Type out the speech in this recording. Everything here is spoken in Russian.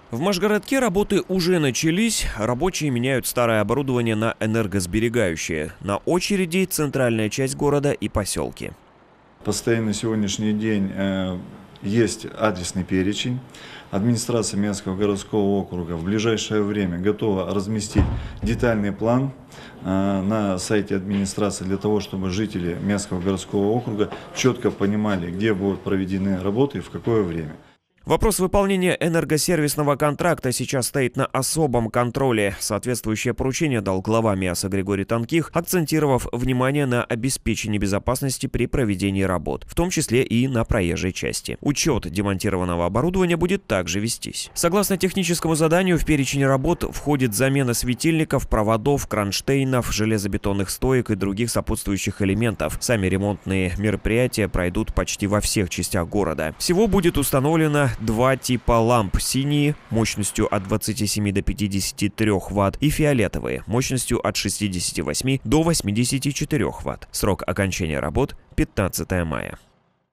В Машгородке работы уже начались. Рабочие меняют старое оборудование на энергосберегающее. На очереди центральная часть города и поселки. Постоянно на сегодняшний день есть адресный перечень. Администрация Менского городского округа в ближайшее время готова разместить детальный план на сайте администрации для того, чтобы жители Менского городского округа четко понимали, где будут проведены работы и в какое время. Вопрос выполнения энергосервисного контракта сейчас стоит на особом контроле. Соответствующее поручение дал глава МИАСа Григорий Тонких, акцентировав внимание на обеспечении безопасности при проведении работ, в том числе и на проезжей части. Учет демонтированного оборудования будет также вестись. Согласно техническому заданию, в перечень работ входит замена светильников, проводов, кронштейнов, железобетонных стоек и других сопутствующих элементов. Сами ремонтные мероприятия пройдут почти во всех частях города. Всего будет установлено два типа ламп: синие мощностью от 27 до 53 Вт и фиолетовые мощностью от 68 до 84 Вт. Срок окончания работ — 15 мая.